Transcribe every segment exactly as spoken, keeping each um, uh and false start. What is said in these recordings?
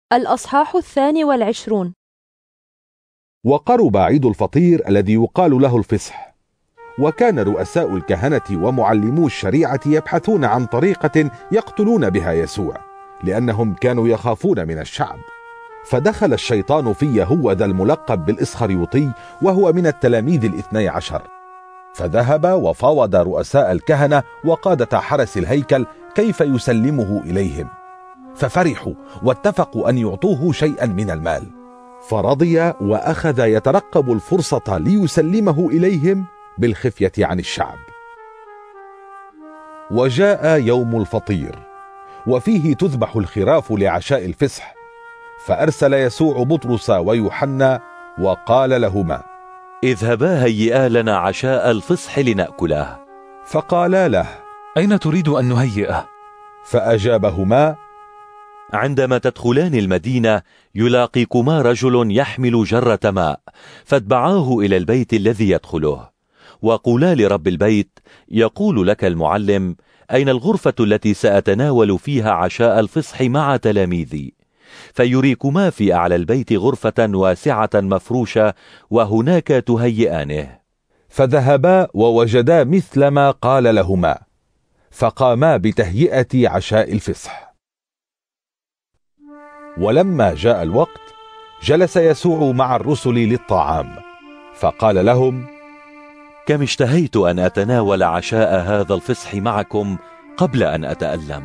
الأصحاح الثاني والعشرون. وقرب عيد الفطير الذي يقال له الفصح، وكان رؤساء الكهنة ومعلمو الشريعة يبحثون عن طريقة يقتلون بها يسوع، لأنهم كانوا يخافون من الشعب. فدخل الشيطان في يهوذا الملقب بالإسخريوطي، وهو من التلاميذ الاثني عشر، فذهب وفاوض رؤساء الكهنة وقادة حرس الهيكل كيف يسلمه إليهم، ففرحوا واتفقوا أن يعطوه شيئا من المال، فرضي وأخذ يترقب الفرصة ليسلمه إليهم بالخفية عن الشعب. وجاء يوم الفطير، وفيه تذبح الخراف لعشاء الفصح، فأرسل يسوع بطرس ويوحنا وقال لهما: اذهبا هيئا لنا عشاء الفصح لنأكله. فقالا له: أين تريد أن نهيئه؟ فأجابهما: عندما تدخلان المدينة يلاقيكما رجل يحمل جرة ماء، فاتبعاه إلى البيت الذي يدخله، وقولا لرب البيت: يقول لك المعلم: أين الغرفة التي سأتناول فيها عشاء الفصح مع تلاميذي؟ فيريكما في أعلى البيت غرفة واسعة مفروشة، وهناك تهيئانه. فذهبا ووجدا مثل ما قال لهما، فقاما بتهيئة عشاء الفصح. ولما جاء الوقت جلس يسوع مع الرسل للطعام، فقال لهم: كم اشتهيت أن أتناول عشاء هذا الفصح معكم قبل أن أتألم.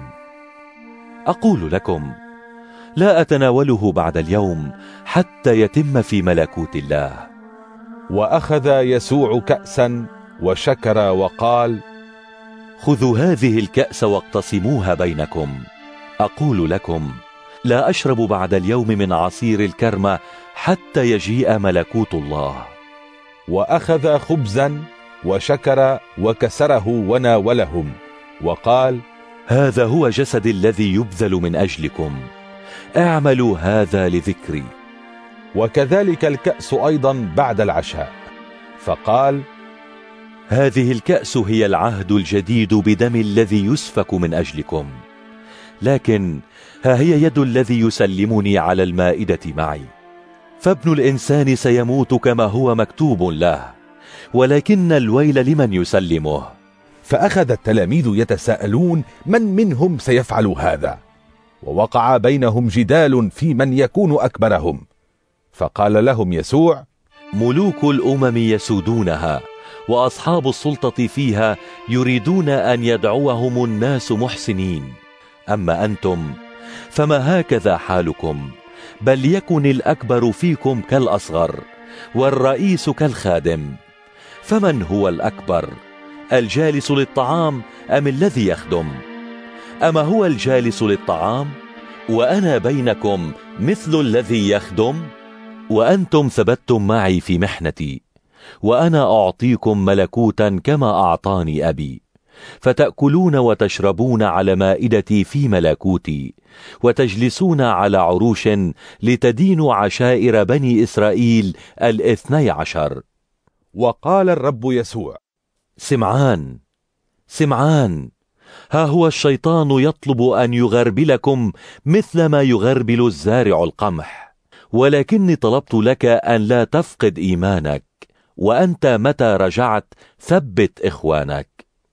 أقول لكم: لا أتناوله بعد اليوم حتى يتم في ملكوت الله. وأخذ يسوع كأسا وشكر وقال: خذوا هذه الكأس واقتسموها بينكم. أقول لكم: لا أشرب بعد اليوم من عصير الكرمة حتى يجيء ملكوت الله. وأخذ خبزا وشكر وكسره وناولهم وقال: هذا هو جسدي الذي يبذل من أجلكم، اعملوا هذا لذكري. وكذلك الكأس أيضا بعد العشاء، فقال: هذه الكأس هي العهد الجديد بدم الذي يسفك من أجلكم، لكن ها هي يد الذي يسلمني على المائدة معي. فابن الإنسان سيموت كما هو مكتوب له، ولكن الويل لمن يسلمه. فأخذ التلاميذ يتساءلون من منهم سيفعل هذا، ووقع بينهم جدال في من يكون أكبرهم. فقال لهم يسوع: ملوك الأمم يسودونها، وأصحاب السلطة فيها يريدون أن يدعوهم الناس محسنين، أما أنتم فما هكذا حالكم، بل يكن الأكبر فيكم كالأصغر، والرئيس كالخادم. فمن هو الأكبر، الجالس للطعام أم الذي يخدم؟ أما هو الجالس للطعام؟ وأنا بينكم مثل الذي يخدم. وأنتم ثبتتم معي في محنتي، وأنا أعطيكم ملكوتا كما أعطاني أبي، فتأكلون وتشربون على مائدتي في ملكوتي، وتجلسون على عروش لتدينوا عشائر بني إسرائيل الاثني عشر. وقال الرب يسوع: سمعان سمعان، ها هو الشيطان يطلب أن يغربلكم مثل ما يغربل الزارع القمح، ولكني طلبت لك أن لا تفقد إيمانك، وأنت متى رجعت ثبت إخوانك.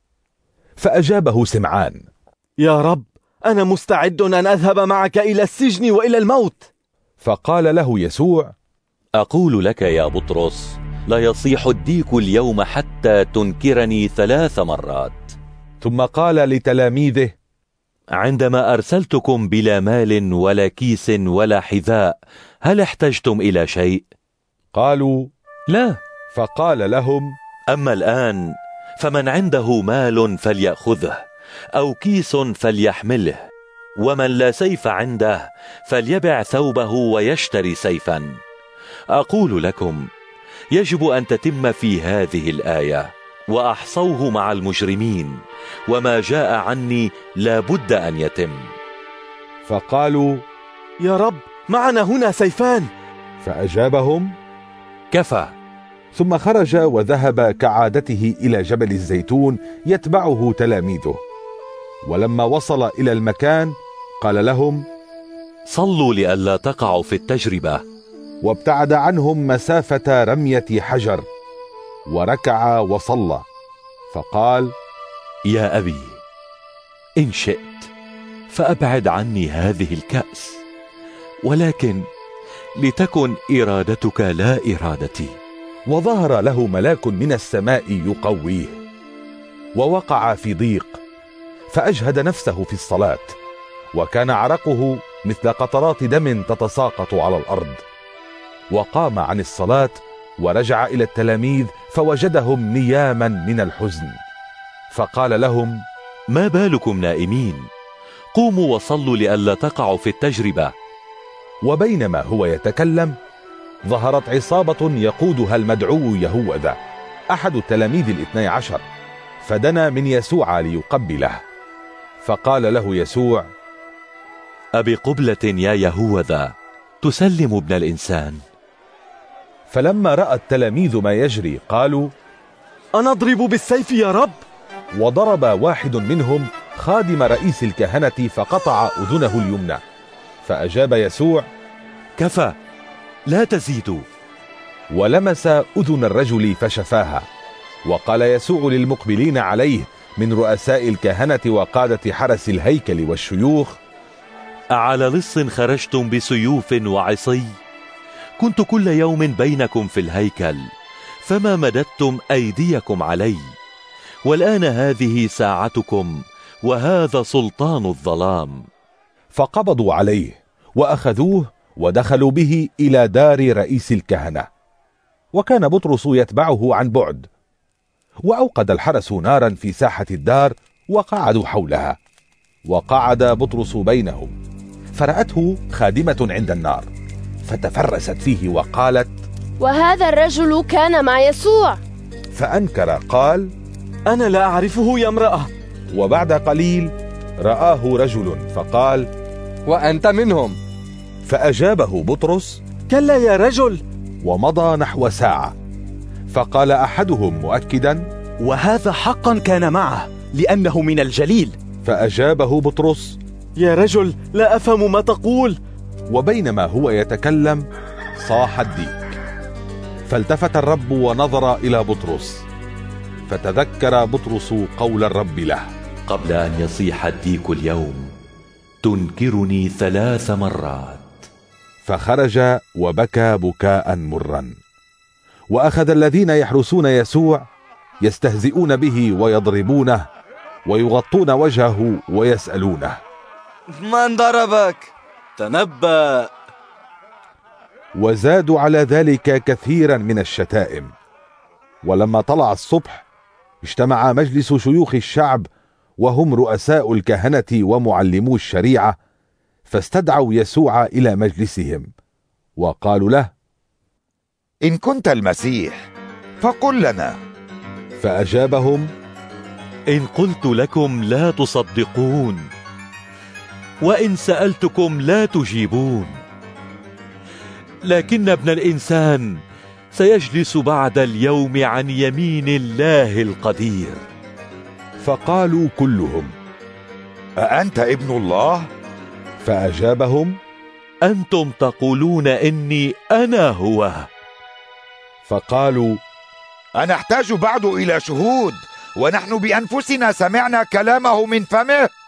فأجابه سمعان: يا رب، أنا مستعد أن أذهب معك إلى السجن وإلى الموت. فقال له يسوع: أقول لك يا بطرس، لا يصيح الديك اليوم حتى تنكرني ثلاث مرات. ثم قال لتلاميذه: عندما أرسلتكم بلا مال ولا كيس ولا حذاء، هل احتجتم إلى شيء؟ قالوا: لا. فقال لهم: أما الآن فمن عنده مال فليأخذه، أو كيس فليحمله، ومن لا سيف عنده فليبع ثوبه ويشتري سيفا. أقول لكم: يجب أن تتم في هذه الآية: وأحصوه مع المجرمين، وما جاء عني لا بد أن يتم. فقالوا: يا رب، معنا هنا سيفان. فأجابهم: كفى. ثم خرج وذهب كعادته إلى جبل الزيتون يتبعه تلاميذه. ولما وصل إلى المكان قال لهم: صلوا لئلا تقعوا في التجربة. وابتعد عنهم مسافة رمية حجر، وركع وصلى، فقال: يا أبي، إن شئت فأبعد عني هذه الكأس، ولكن لتكن إرادتك لا إرادتي. وظهر له ملاك من السماء يقويه، ووقع في ضيق، فأجهد نفسه في الصلاة، وكان عرقه مثل قطرات دم تتساقط على الأرض. وقام عن الصلاة ورجع إلى التلاميذ فوجدهم نياما من الحزن، فقال لهم: ما بالكم نائمين؟ قوموا وصلوا لئلا تقعوا في التجربة. وبينما هو يتكلم ظهرت عصابة يقودها المدعو يهوذا أحد التلاميذ الاثني عشر، فدنا من يسوع ليقبله، فقال له يسوع: أبقبلة يا يهوذا تسلم ابن الإنسان؟ فلما رأى التلاميذ ما يجري قالوا: أنضرب بالسيف يا رب؟ وضرب واحد منهم خادم رئيس الكهنة فقطع أذنه اليمنى. فأجاب يسوع: كفى، لا تزيدوا. ولمس أذن الرجل فشفاها. وقال يسوع للمقبلين عليه من رؤساء الكهنة وقادة حرس الهيكل والشيوخ: أعلى لص خرجتم بسيوف وعصي؟ كنت كل يوم بينكم في الهيكل، فما مددتم أيديكم علي. والآن هذه ساعتكم، وهذا سلطان الظلام. فقبضوا عليه وأخذوه ودخلوا به إلى دار رئيس الكهنة، وكان بطرس يتبعه عن بعد. وأوقد الحرس نارا في ساحة الدار وقعدوا حولها، وقعد بطرس بينهم، فرأته خادمة عند النار، فتفرست فيه وقالت: وهذا الرجل كان مع يسوع. فأنكر قال: أنا لا أعرفه يا امرأة. وبعد قليل رآه رجل فقال: وأنت منهم. فأجابه بطرس: كلا يا رجل. ومضى نحو ساعة، فقال أحدهم مؤكدا: وهذا حقا كان معه، لأنه من الجليل. فأجابه بطرس: يا رجل، لا أفهم ما تقول. وبينما هو يتكلم صاح الديك، فالتفت الرب ونظر إلى بطرس، فتذكر بطرس قول الرب له: قبل أن يصيح الديك اليوم تنكرني ثلاث مرات. فخرج وبكى بكاء مرا. وأخذ الذين يحرسون يسوع يستهزئون به ويضربونه ويغطون وجهه ويسألونه: من ضربك؟ تنبأ. وزادوا على ذلك كثيرا من الشتائم. ولما طلع الصبح اجتمع مجلس شيوخ الشعب وهم رؤساء الكهنة ومعلمو الشريعة، فاستدعوا يسوع إلى مجلسهم وقالوا له: إن كنت المسيح فقل لنا. فأجابهم: إن قلت لكم لا تصدقون، وإن سألتكم لا تجيبون، لكن ابن الإنسان سيجلس بعد اليوم عن يمين الله القدير. فقالوا كلهم: أأنت ابن الله؟ فأجابهم: أنتم تقولون إني أنا هو. فقالوا: أنحتاج بعد إلى شهود؟ ونحن بأنفسنا سمعنا كلامه من فمه.